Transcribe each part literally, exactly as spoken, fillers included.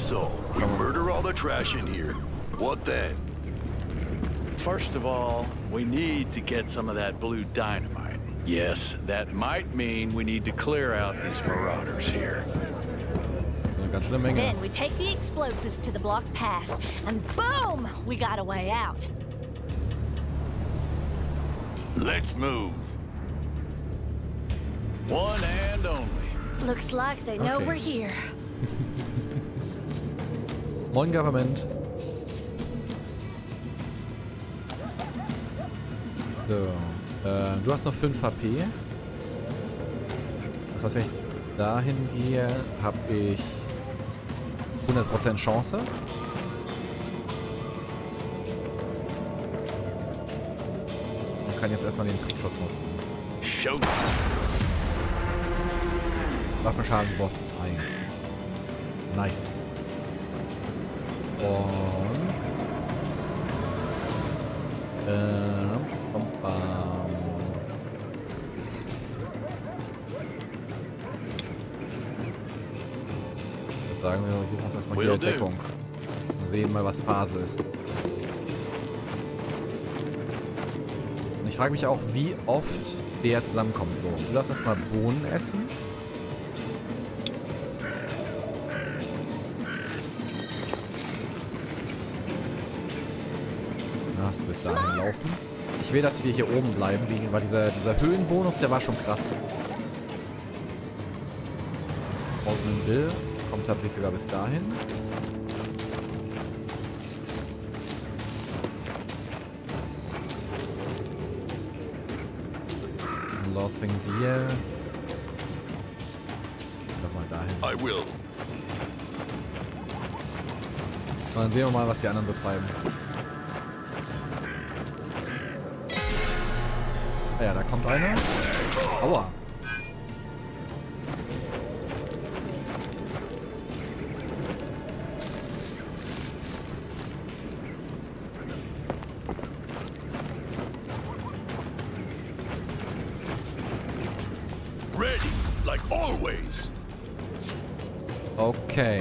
So, we murder all the trash in here. What then? First of all, we need to get some of that blue dynamite. Yes, that might mean we need to clear out these marauders here. Then we take the explosives to the block pass, and boom, we got a way out. Let's move. One and only. Looks like they know Okay. we're here. Moin Government. So, äh, du hast noch fünf H P. Das heißt, wenn ich dahin gehe, habe ich hundert Prozent Chance. Und kann jetzt erstmal den Trickschuss nutzen. Show. Waffenschaden Boss eins. Nice. Und ähm, bam, bam. Ich würde sagen, wir suchen uns erstmal hier Deckung. Und sehen mal, was Phase ist. Und ich frage mich auch, wie oft der zusammenkommt. So, du darfst erstmal Bohnen essen. Bis dahin laufen. Ich will, dass wir hier oben bleiben, wegen, weil dieser, dieser Höhenbonus, der war schon krass. Osmond Bill kommt tatsächlich sogar bis dahin. Lothing Deer. Nochmal dahin. I will. Und dann sehen wir mal, was die anderen so treiben. Ja, da kommt einer. Aua. Ready, like always. Okay.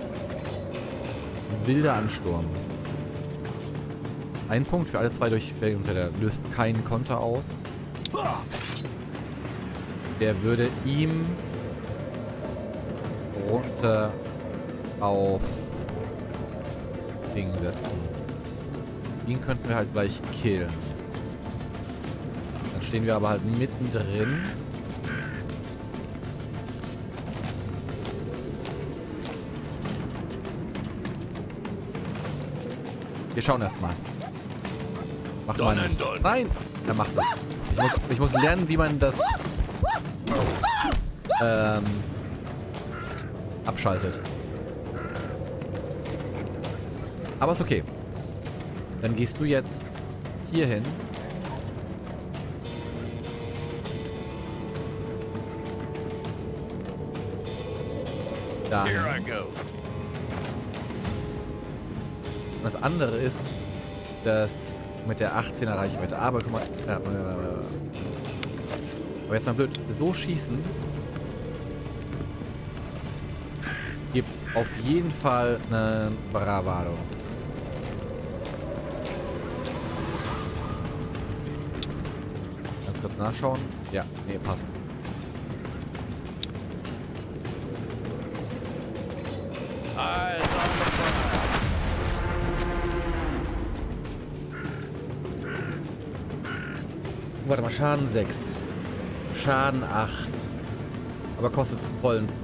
Wilder Ansturm. Ein Punkt für alle zwei Durchfälle und der löst keinen Konter aus. Der würde ihm runter auf Ding setzen. Ihn könnten wir halt gleich killen. Dann stehen wir aber halt mittendrin. Wir schauen erstmal. Macht man nicht. Nein! Er macht es. Ich muss, ich muss lernen, wie man das ähm, abschaltet. Aber ist okay. Dann gehst du jetzt hier hin. Dahin. Here I go. Und das andere ist, dass mit der achtzehner Reichweite. Aber guck mal. Ja, aber jetzt mal blöd. So schießen gibt auf jeden Fall einen Bravado. Ganz kurz nachschauen. Ja, nee, passt. Eyes on the prize. Warte mal, Schaden sechs. Schaden acht. Aber kostet vollen Zug.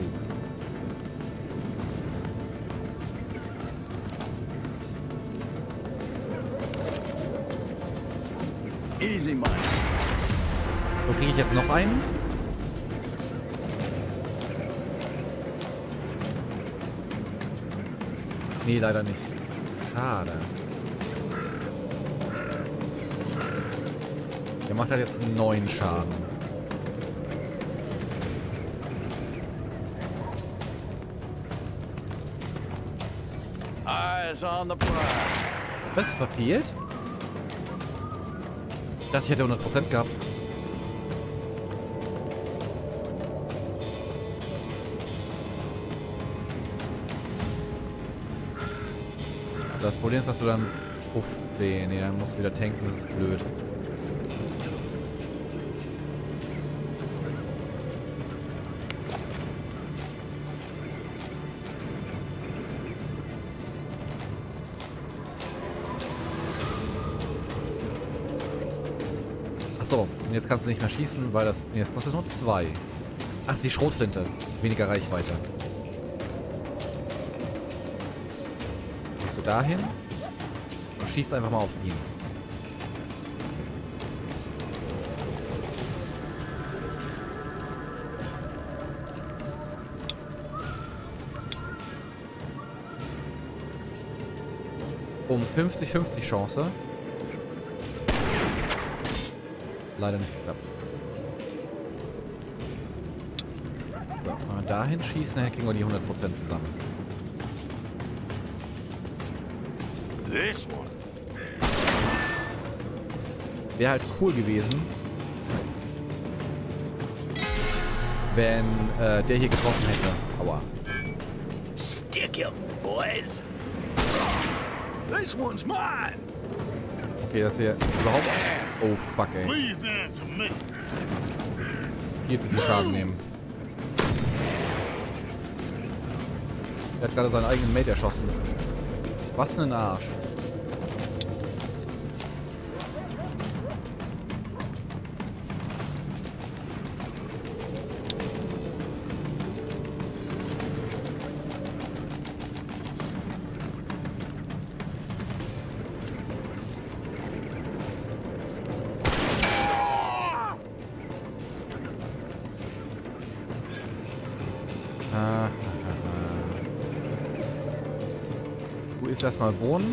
Easy money. So, kriege ich jetzt noch einen? Nee, leider nicht. Schade. Der macht halt jetzt neun Schaden. Eyes on the prize. Was? Verfehlt? Ich dachte, ich hätte hundert Prozent gehabt. Das Problem ist, dass du dann fünfzehn. Nee, dann musst du wieder tanken, das ist blöd. Achso, und jetzt kannst du nicht mehr schießen, weil das... Nee, das kostet nur zwei. Ach, ist die Schrotflinte. Weniger Reichweite. Gehst du dahin und schießt einfach mal auf ihn. Um fünfzig fünfzig Chance. Leider nicht geklappt. So, wenn wir dahin schießen, dann kriegen wir die hundert Prozent zusammen. Wäre halt cool gewesen, wenn äh, der hier getroffen hätte. Aua. Stick him, boys. This one's mine. Okay, dass wir überhaupt... Oh, fuck, ey. Viel zu viel Schaden nehmen. Er hat gerade seinen eigenen Mate erschossen. Was ein Arsch. Du isst erstmal Bohnen.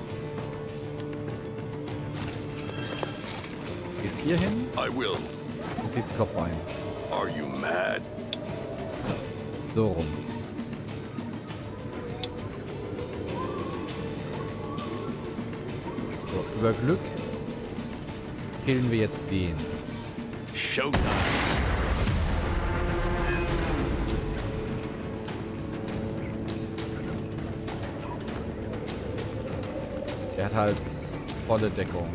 Gehst hier hin. I will. Du ziehst den Kopf ein. Are you mad? So rum. So, über Glück killen wir jetzt den. Showtime. Der hat halt volle Deckung.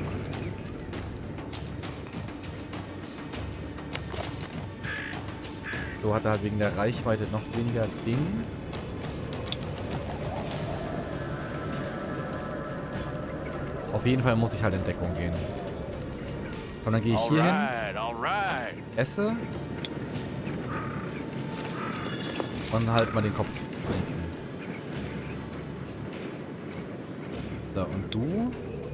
So hat er halt wegen der Reichweite noch weniger Ding. Auf jeden Fall muss ich halt in Deckung gehen. Und dann gehe ich hier hin, Alright. esse und halt mal den Kopf trinken. So, und du?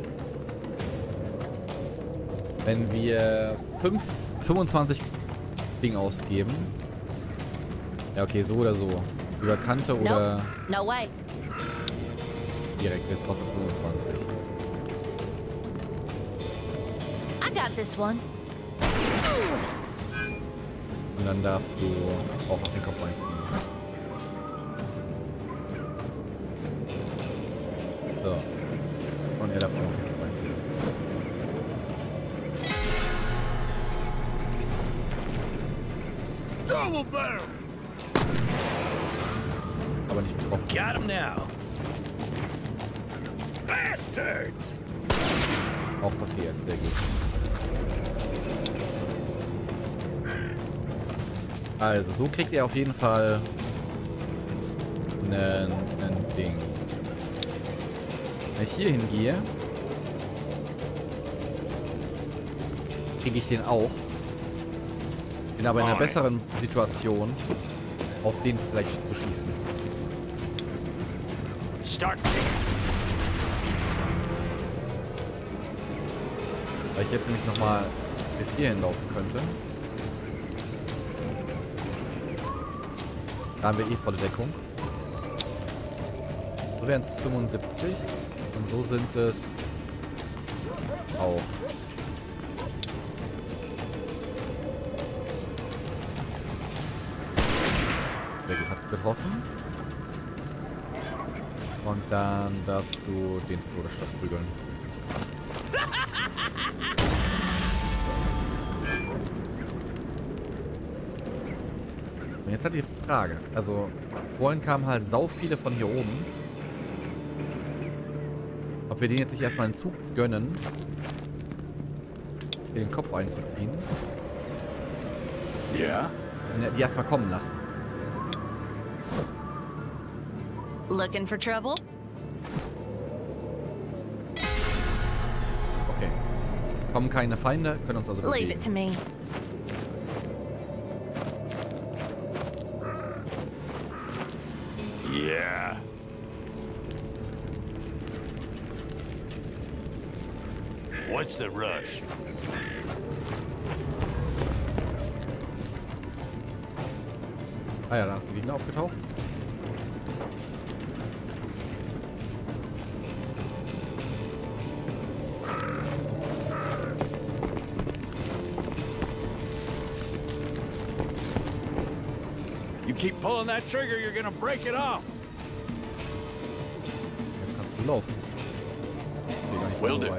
Wenn wir fünf, fünfundzwanzig Ding ausgeben. Ja, okay, so oder so. Über Kante oder No, no way. direkt, jetzt kostet fünfundzwanzig. I got this one. Und dann darfst du auch auf den Kopf einziehen. So. Und er darf auch auf den Kopf einziehen. Double barrel. Aber nicht getroffen. Got him now. Bastards. Auch verfehlt, sehr gut. Also, so kriegt ihr auf jeden Fall ein Ding. Wenn ich hier hingehe, kriege ich den auch. Bin aber in einer besseren Situation, auf den gleich zu schießen. Start. Weil ich jetzt nämlich nochmal bis hierhin laufen könnte. Da haben wir eh volle Deckung. So wären es fünfundsiebzig. Und so sind es auch. Sehr gut, hat getroffen. Und dann darfst du den zu Tode prügeln. Und jetzt hat die Frage. Also, vorhin kamen halt sau viele von hier oben. Ob wir den jetzt nicht erstmal einen Zug gönnen, den Kopf einzuziehen. Ja? Und die erstmal kommen lassen. Looking for trouble? Okay. Kommen keine Feinde, können uns also Leave it to bewegen. me. Yeah. What's the rush? Ah ja, da ist ein Gegner aufgetaucht. You keep pulling that trigger, you're gonna break it off. Jetzt kannst du laufen. Geht gar nicht Will so do. weit.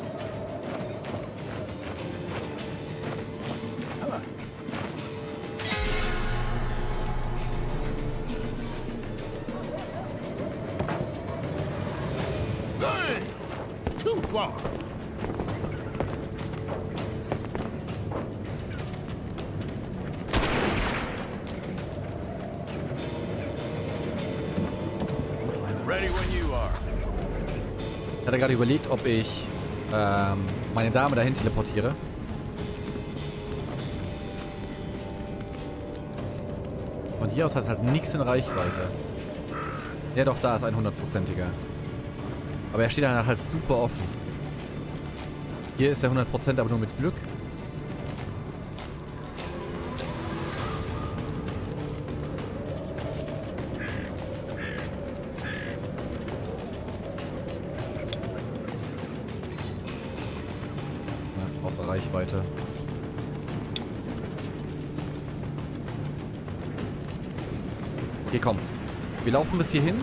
Too far. Ready when you are. Ich hatte gerade überlegt, ob ich ähm, meine Dame dahin teleportiere. Von hier aus hat es halt nichts in Reichweite. Ja doch, da ist ein hundertprozentiger. Aber er steht danach halt super offen. Hier ist der hundert Prozent, aber nur mit Glück. Ja, außer Reichweite. Okay, komm. Wir laufen bis hierhin.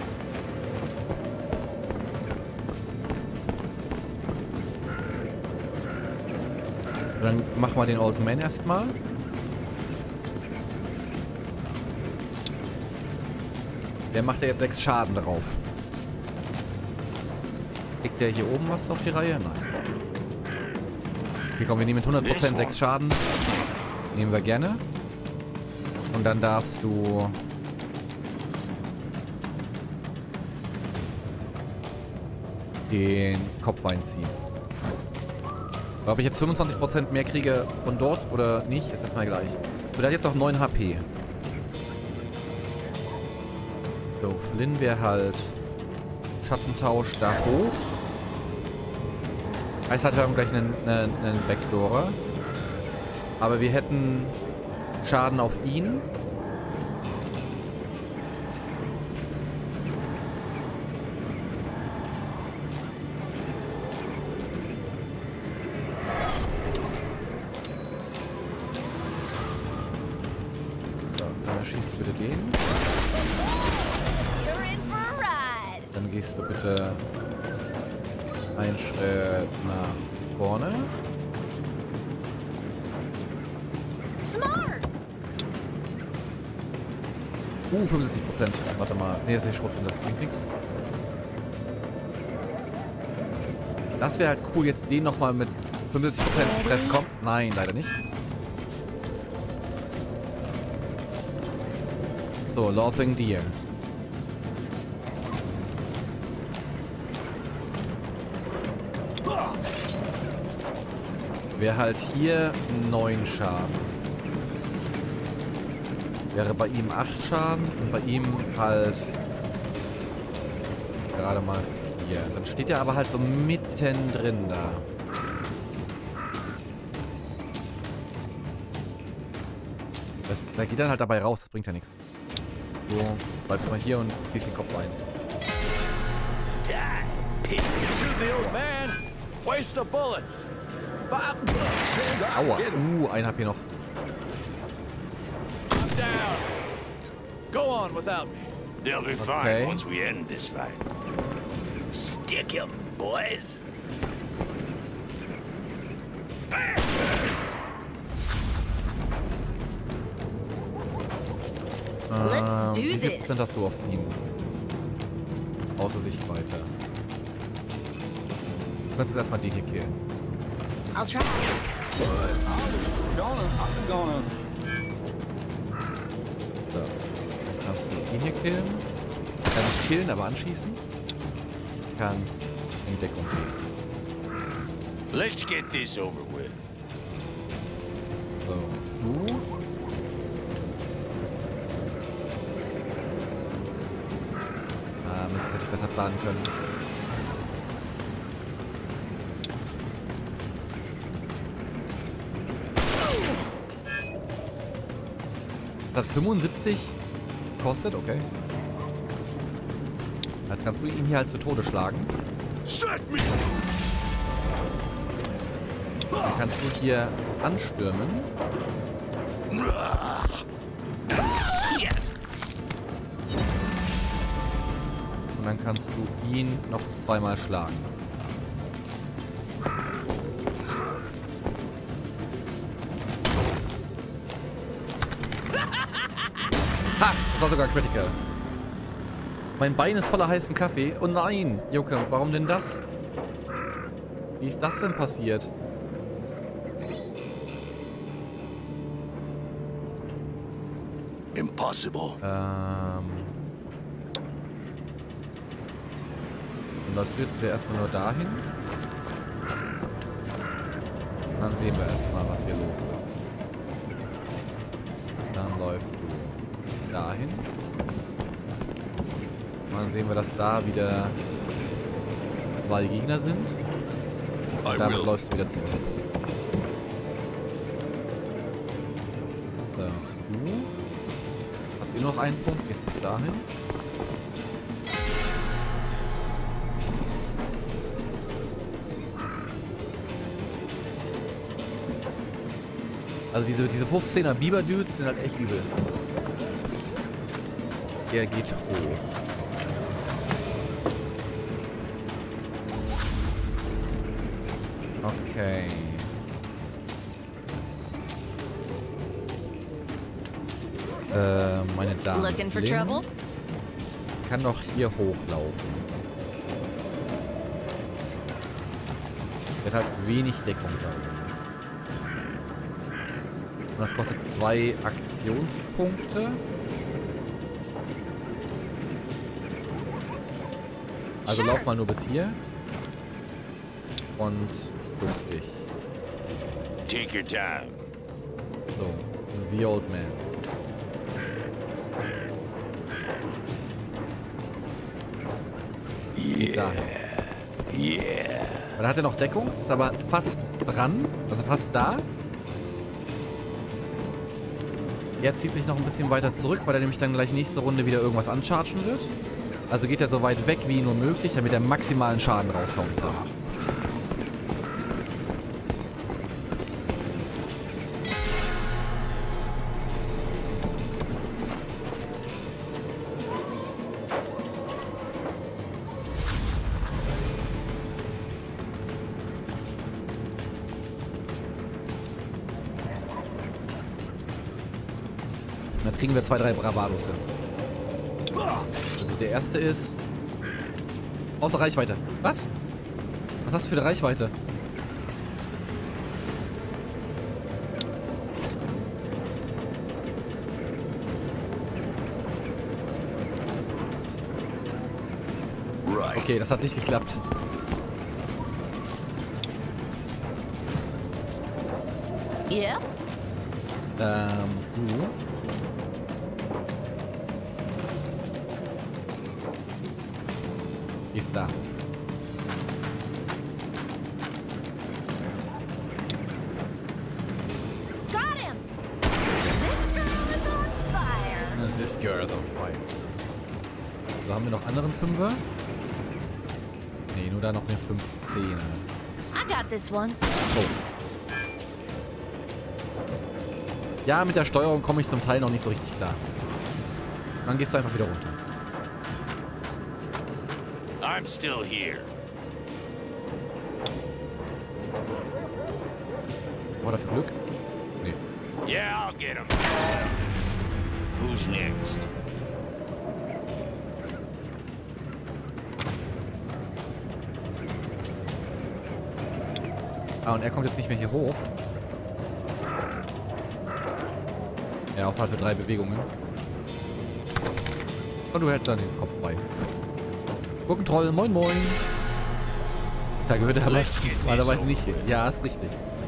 Dann machen wir den Old Man erstmal. Der macht ja jetzt sechs Schaden drauf. Kriegt der hier oben was auf die Reihe? Nein. Okay, komm, wir nehmen mit hundert Prozent sechs Schaden. Nehmen wir gerne. Und dann darfst du... den Kopf einziehen. Ob ich jetzt fünfundzwanzig Prozent mehr kriege von dort oder nicht, ist erstmal gleich. So, der hat jetzt noch neun H P. So, Flynn wäre halt Schattentausch da hoch. Heißt halt, wir haben gleich einen, einen, einen Backdoorer. Aber wir hätten Schaden auf ihn. Bitte den. Dann gehst du bitte einen Schritt nach vorne. Uh, fünfundsiebzig Prozent. Warte mal. Ne, das ist nicht Schrot, das bringt nichts. Das wäre halt cool, jetzt den nochmal mit fünfundsiebzig Prozent zu treffen. Kommt. Nein, leider nicht. So, Laughing Deer. Wäre halt hier neun Schaden. Wäre bei ihm acht Schaden und bei ihm halt gerade mal vier. Dann steht er aber halt so mittendrin da. Das, da geht dann halt dabei raus, das bringt ja nichts. So, bleibst mal hier und ziehst den Kopf ein. Shoot the old man. Waste the bullets. Five bucks. Aua. Uh, ein H P noch. I'm down. Go on without me. They'll be Okay. fine once we end this fight. Stick him, boys. Bastards. Let's do Ähm, wie viel this. Prozent hast du auf ihn? Außer Sichtweite. Du kannst jetzt erstmal den hier killen. I'll try. Gonna, I'm gonna. So. Dann kannst du ihn hier killen. Kann nicht killen, aber anschießen. Kannst in Deckung gehen. Let's get this over with. So. Du. Ah, Mist, hätte ich besser planen können. Das hat fünfundsiebzig gekostet, okay. Jetzt kannst du ihn hier halt zu Tode schlagen. Dann kannst du hier anstürmen. Und dann kannst du ihn noch zweimal schlagen. Ha! Das war sogar critical. Mein Bein ist voller heißem Kaffee. Oh nein! Jokampf, warum denn das? Wie ist das denn passiert? Impossible. Ähm. Dann läufst du jetzt wieder erstmal nur dahin. Und dann sehen wir erstmal, was hier los ist. Dann läufst du dahin. Und dann sehen wir, dass da wieder zwei Gegner sind. Und damit läufst du wieder zurück. So, du hast eh noch einen Punkt, gehst bis dahin. Also diese, diese fünfzehner Biber-Dudes sind halt echt übel. Der geht hoch. Okay. Äh, meine Damen Looking for und Herren. trouble? Ich kann doch hier hochlaufen. Der hat halt wenig Deckung da. Und das kostet zwei Aktionspunkte. Also Sure. lauf mal nur bis hier. Und duck dich. Take your time. So, the old man. Geht dahin. Yeah. Dann hat er noch Deckung, ist aber fast dran, also fast da. Er zieht sich noch ein bisschen weiter zurück, weil er nämlich dann gleich nächste Runde wieder irgendwas anchargen wird. Also geht er so weit weg wie nur möglich, damit er maximalen Schaden raushauen kann. Und jetzt kriegen wir zwei, drei Bravados hin. Also der erste ist... Außer Reichweite. Was? Was hast du für eine Reichweite? Okay, das hat nicht geklappt. Yeah? Ähm, du. Die ist da. Got him! This girl is on fire! This girl is on fire. So, haben wir noch anderen Fünfer? Nee, nur da noch eine fünfzehner. I got this one. Oh. Ja, mit der Steuerung komme ich zum Teil noch nicht so richtig klar. Dann gehst du einfach wieder runter. I'm still here. War dafür Glück? Nee. Yeah, I'll get him. Who's next? Ah, und er kommt jetzt nicht mehr hier hoch. Ja, außer halt für drei Bewegungen. Und du hältst dann den Kopf frei. Gurkentroll, moin moin. Da gehört er aber normalerweise nicht hin. Ja, ist richtig.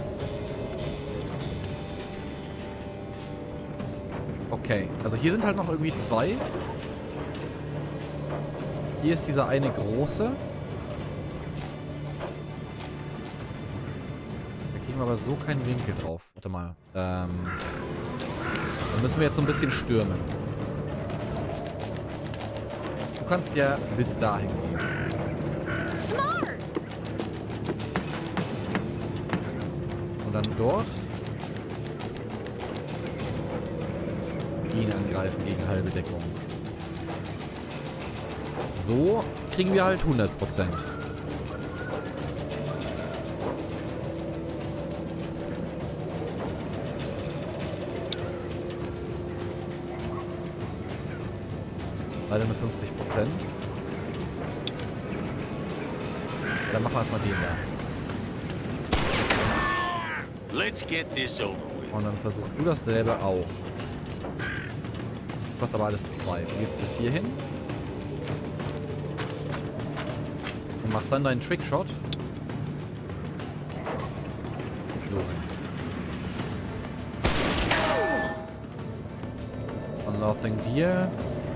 Okay, also hier sind halt noch irgendwie zwei. Hier ist dieser eine große. Da kriegen wir aber so keinen Winkel drauf. Warte mal. Ähm, dann müssen wir jetzt so ein bisschen stürmen. Du kannst ja bis dahin gehen. Smart! Und dann dort ihn angreifen gegen halbe Deckung. So kriegen wir halt hundert Prozent. Leider nur fünfzig Prozent. Dann machen wir erstmal den da. Let's get this over with. Und dann versuchst du dasselbe auch. Das kostet aber alles zwei. Du gehst bis hierhin. Und machst dann deinen Trickshot. So. Unloathing dir.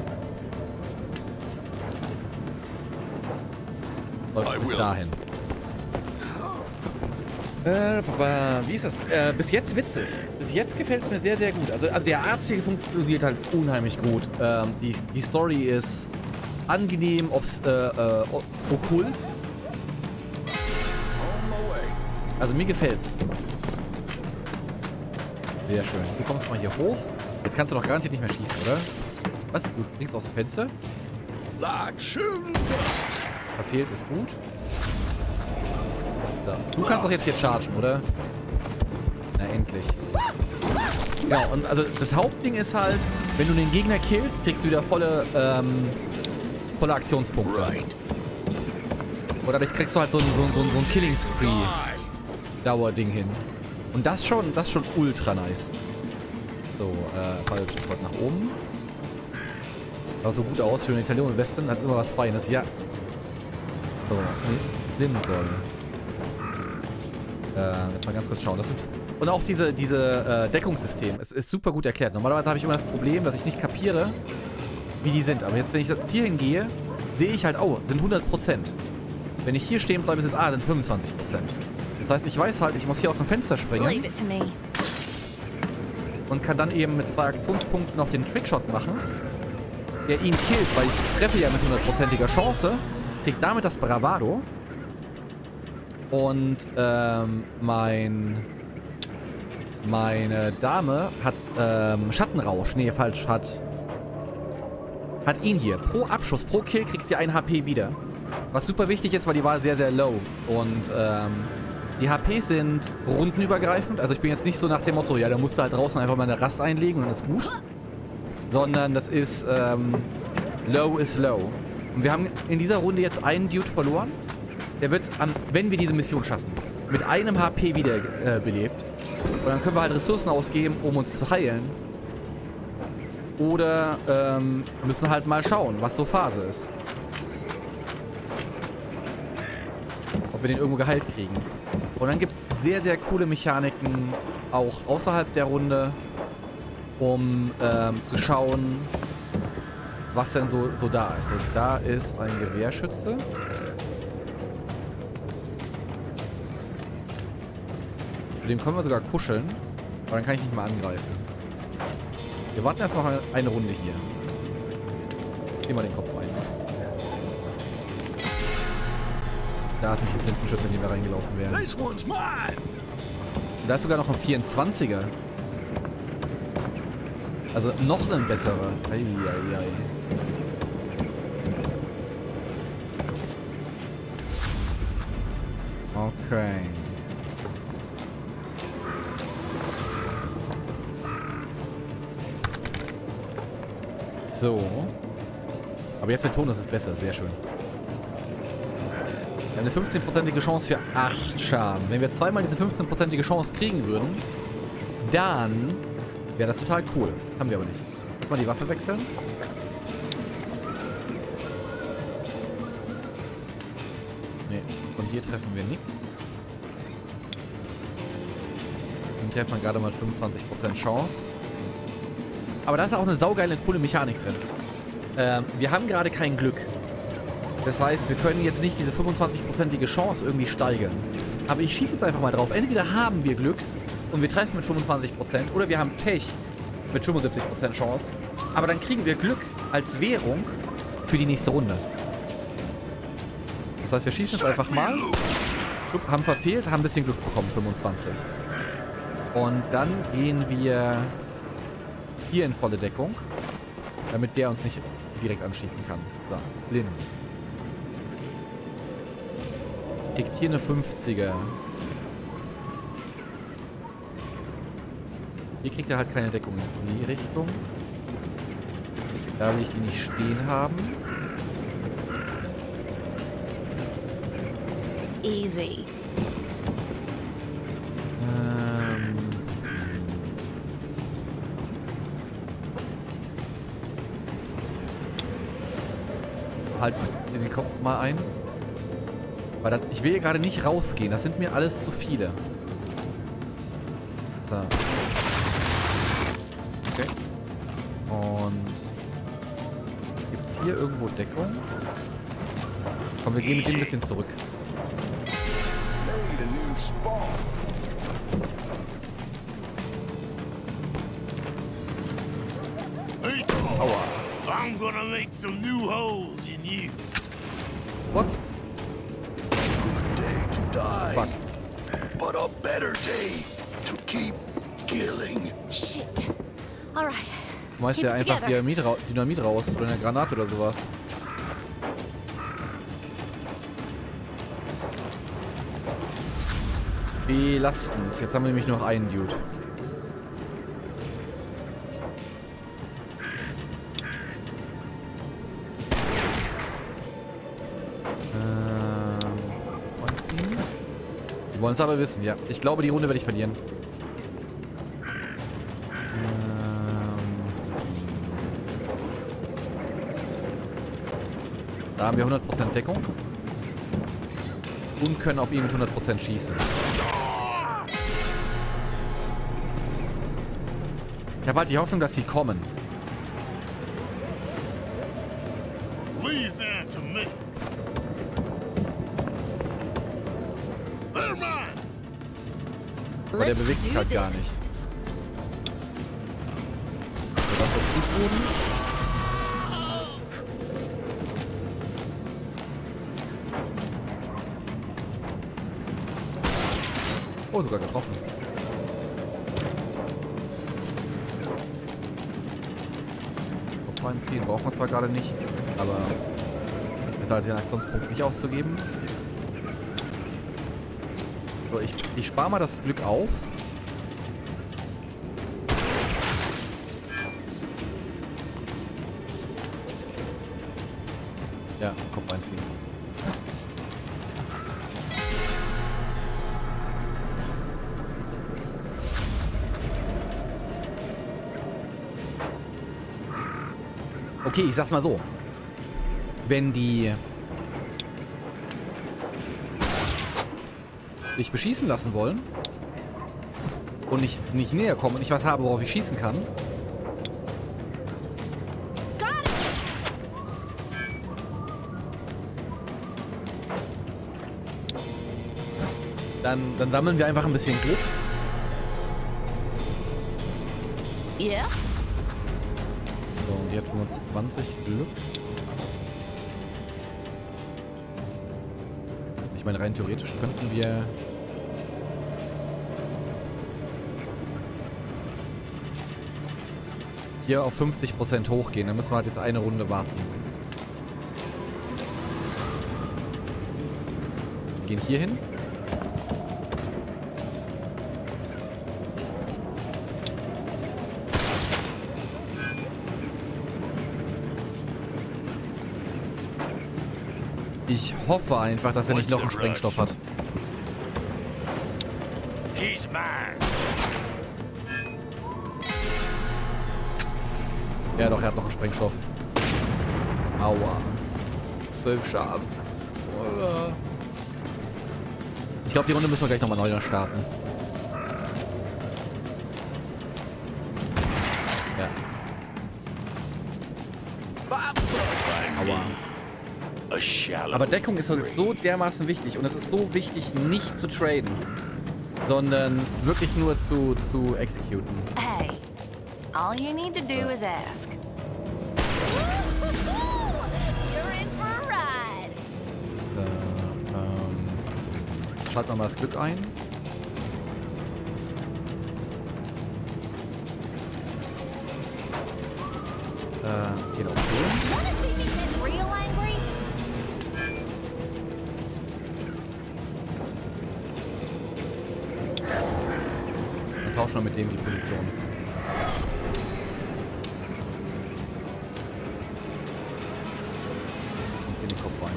Läuft bis dahin. Äh, wie ist das? Äh, bis jetzt witzig. Bis jetzt gefällt es mir sehr, sehr gut. Also, also der Arzt hier funktioniert halt unheimlich gut. Ähm, die, die Story ist angenehm, ob's, äh, äh, okkult. Also mir gefällt's. Sehr schön. Du kommst mal hier hoch. Jetzt kannst du doch garantiert nicht mehr schießen, oder? Was? Du springst aus dem Fenster? Verfehlt ist gut. So. Du kannst doch jetzt hier chargen, oder? Na, endlich. Ja, und also das Hauptding ist halt, wenn du den Gegner killst, kriegst du wieder volle, ähm, volle Aktionspunkte. Und dadurch kriegst du halt so ein, so ein, so ein, so ein Killing-Spree-Dauer-Ding hin. Und das schon, das schon ultra nice. So, äh, falsch, ich wollte nach oben. Sah so gut aus für eine Italiener-Western, hat immer was Feines, ja. So, Slim soll. Äh, jetzt mal ganz kurz schauen. Das sind, und auch diese, diese äh, Deckungssystem. Es ist super gut erklärt. Normalerweise habe ich immer das Problem, dass ich nicht kapiere, wie die sind. Aber jetzt, wenn ich jetzt hier hingehe, sehe ich halt, oh, sind hundert Prozent. Wenn ich hier stehen bleibe, sind, ah, sind fünfundzwanzig Prozent. Das heißt, ich weiß halt, ich muss hier aus dem Fenster springen. Leave it to me. Und kann dann eben mit zwei Aktionspunkten noch den Trickshot machen, der ihn killt, weil ich treffe ja mit hundertprozentiger Chance, krieg damit das Bravado. Und ähm, mein meine Dame hat ähm, Schattenrausch. Nee, falsch. Hat hat ihn hier. Pro Abschuss, pro Kill kriegt sie ein H P wieder. Was super wichtig ist, weil die war sehr, sehr low. Und ähm, die H Ps sind rundenübergreifend. Also ich bin jetzt nicht so nach dem Motto, ja, da musst du halt draußen einfach mal eine Rast einlegen und dann ist gut. Sondern das ist ähm, low is low. Und wir haben in dieser Runde jetzt einen Dude verloren. Der wird, an, wenn wir diese Mission schaffen, mit einem H P wiederbelebt. Äh, und dann können wir halt Ressourcen ausgeben, um uns zu heilen. Oder ähm, müssen halt mal schauen, was so Phase ist. Ob wir den irgendwo geheilt kriegen. Und dann gibt es sehr, sehr coole Mechaniken, auch außerhalb der Runde, um ähm, zu schauen, was denn so, so da ist. Und da ist ein Gewehrschütze. Mit dem können wir sogar kuscheln, aber dann kann ich nicht mal angreifen. Wir warten erst noch eine Runde hier. Geh mal den Kopf rein. Da ist nicht die Blindenschütze, in die wir reingelaufen wären. Und da ist sogar noch ein vierundzwanziger. Also noch ein besserer. Eieiei. Okay. So. Aber jetzt mit Tonus ist besser. Sehr schön. Eine fünfzehnprozentige Chance für acht Schaden. Wenn wir zweimal diese fünfzehnprozentige Chance kriegen würden, dann wäre das total cool. Haben wir aber nicht. Lass mal die Waffe wechseln. Ne, von hier treffen wir nichts. Dann treffen wir gerade mal fünfundzwanzig Prozent Chance. Aber da ist auch eine saugeile, coole Mechanik drin. Ähm, wir haben gerade kein Glück. Das heißt, wir können jetzt nicht diese fünfundzwanzigprozentige Chance irgendwie steigern. Aber ich schieße jetzt einfach mal drauf. Entweder haben wir Glück und wir treffen mit fünfundzwanzig Prozent oder wir haben Pech mit fünfundsiebzig Prozent Chance. Aber dann kriegen wir Glück als Währung für die nächste Runde. Das heißt, wir schießen jetzt einfach mal. Haben verfehlt, haben ein bisschen Glück bekommen, fünfundzwanzig. Und dann gehen wir hier in volle Deckung, damit der uns nicht direkt anschießen kann. So, Lin. Kriegt hier eine fünfziger. Hier kriegt er halt keine Deckung in die Richtung. Da will ich die nicht stehen haben. Easy. Ähm. Halt den Kopf mal ein. Weil das, ich will hier gerade nicht rausgehen. Das sind mir alles zu viele. So. Okay. Und gibt es hier irgendwo Deckung? Komm, wir gehen mit dem ein bisschen zurück. Aua. I'm gonna make some new holes in you. What? Good day to die, Fuck. but a better day to keep killing. Shit. Alright. Schmeißt ja einfach Dynamit, ra Dynamit raus oder eine Granate oder sowas. Belastend. Jetzt haben wir nämlich nur noch einen Dude. Die wollen es aber wissen, ja. Ich glaube, die Runde werde ich verlieren. Ähm da haben wir hundert Prozent Deckung. Und können auf ihn mit hundert Prozent schießen. Ich habe halt die Hoffnung, dass sie kommen. Leave that to me. Aber der bewegt sich halt gar nicht. So, das ist Flugboden. Oh, sogar getroffen. Kopf reinziehen braucht man zwar gerade nicht, aber besser als den Aktionspunkt nicht auszugeben. So, ich, ich spare mal das Glück auf. Ja, Kopf einziehen. Okay, ich sag's mal so. Wenn die sich beschießen lassen wollen und nicht, nicht näher kommen und ich was habe, worauf ich schießen kann, dann, dann sammeln wir einfach ein bisschen Glück. Yeah. So, und die hat fünfundzwanzig Glück. Ich meine, rein theoretisch könnten wir hier auf fünfzig Prozent hochgehen. Dann müssen wir halt jetzt eine Runde warten. Wir gehen hier hin. Ich hoffe einfach, dass er nicht noch einen Sprengstoff hat. He's mine. Ja doch, er hat noch einen Sprengstoff. Aua. Zwölf Schaden. Ich glaube, die Runde müssen wir gleich nochmal neu starten. Ja. Aua. Aber Deckung ist uns so dermaßen wichtig. Und es ist so wichtig, nicht zu traden. Sondern wirklich nur zu, zu executen. Hey, all you need to do is ask. You're in for a ride. So, ähm, schalten wir mal das Glück ein. Äh, geht auf den. Wanna see me get real angry? Dann tauschen wir mit dem die Position. Und ziehen den Kopf rein.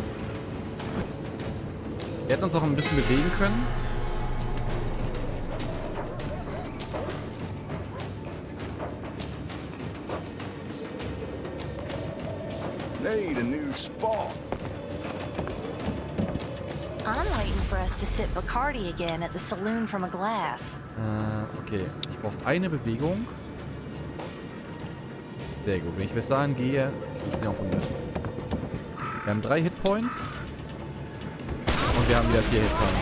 Wir hätten uns auch ein bisschen bewegen können. Need a new spot. I'm waiting for us to sip Bacardi again at the saloon from a glass. Äh, okay. Ich brauche eine Bewegung. Sehr gut. Wenn ich bis dahin gehe, kriege ich den auf hundert. Wir haben drei Hitpoints. Und wir haben wieder vier Hitpoints.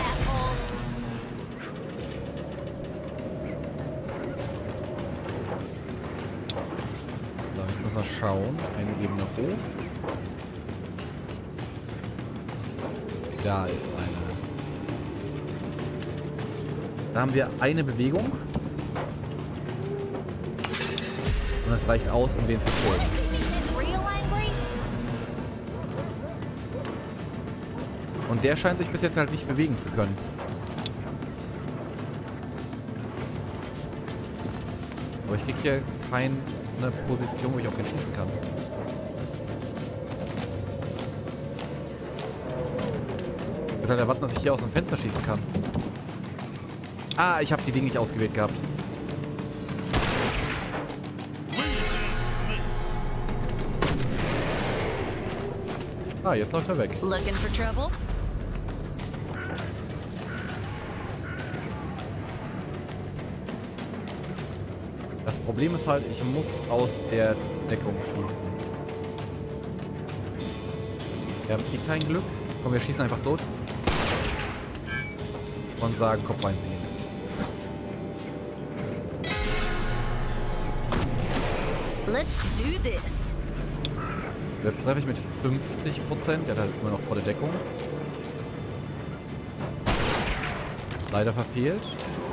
So, ich muss mal schauen. Eine Ebene hoch. Da ist eine. Da haben wir eine Bewegung. Und das reicht aus, um den zu killen. Und der scheint sich bis jetzt halt nicht bewegen zu können. Aber ich krieg hier keine Position, wo ich auf ihn schießen kann. Ich würde halt erwarten, dass ich hier aus dem Fenster schießen kann. Ah, ich habe die Dinge nicht ausgewählt gehabt. Ah, jetzt läuft er weg. Looking for trouble? Das Problem ist halt, ich muss aus der Deckung schießen. Wir haben eh kein Glück. Komm, wir schießen einfach so. Und sagen, Kopf reinziehen. Let's do this. Jetzt treffe ich mit fünfzig Prozent. Der hat halt immer noch vor der Deckung. Leider verfehlt.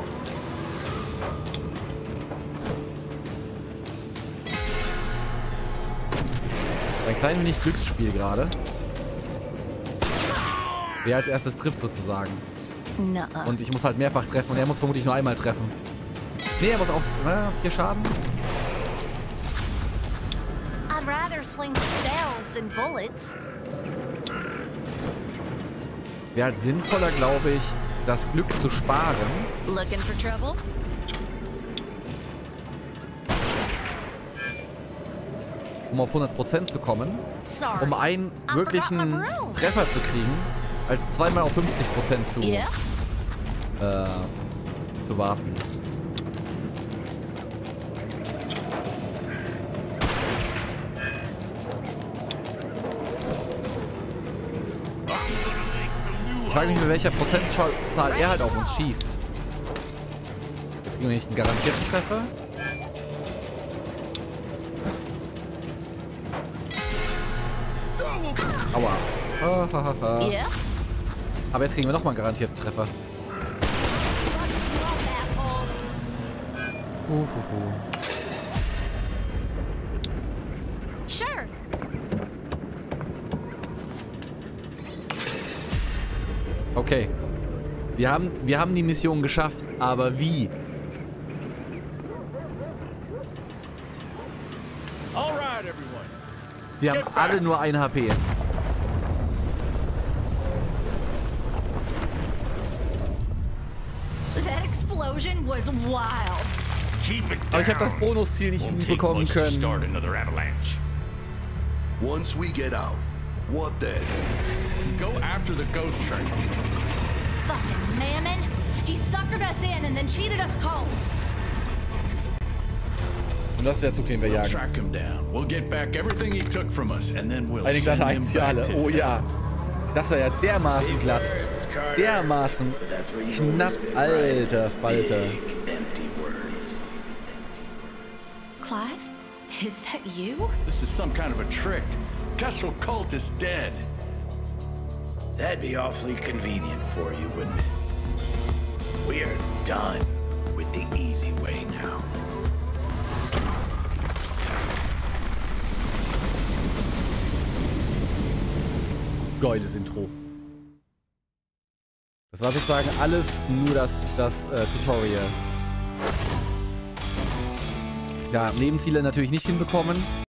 Ein klein wenig Glücksspiel gerade. Wer als erstes trifft sozusagen. Nuh-uh. Und ich muss halt mehrfach treffen und er muss vermutlich nur einmal treffen. Nee, er muss auch na, vier Schaden. I'd rather sling spells than bullets. Wäre halt sinnvoller, glaube ich, das Glück zu sparen. Looking for trouble? Um auf hundert Prozent zu kommen. Sorry. Um einen I wirklichen forgot my broom. Treffer zu kriegen, als zweimal auf fünfzig Prozent zu, Yeah. äh, zu warten. Ich frage mich, mit welcher Prozentzahl er halt auf uns schießt. Jetzt kriegen wir nicht einen garantierten Treffer. Aua. Ha, ha, ha, ha. Yeah. Aber jetzt kriegen wir nochmal einen garantierten Treffer. Uhuhu. Sure. Okay. Wir haben, wir haben die Mission geschafft, aber wie? All right, everyone. Wir haben alle nur ein H P. was wild. Keep it Aber ich habe das down. Bonusziel nicht Won't take hinbekommen much to können. start another avalanche. Once we get out, what then? Go after the ghost train. Fucking mammon. He suckered us in and then cheated us cold. Und das ist der Zug, den wir We'll jagen. track him down. We'll get back everything he took from us, and then we'll Eine glatte send him Eins für back alle. to Oh ja. Das war ja dermaßen glatt. Words, Carter. Dermaßen But that's where you've knapp, always been alter right. Falter. Big, empty words. Clive? Is that you? This is some kind of a trick. Kestrel cult is dead. That'd be awfully convenient for you, wouldn't it? We're done with the easy way now. Geiles Intro. Das war sozusagen alles nur das, das äh, Tutorial. Ja, Nebenziele natürlich nicht hinbekommen.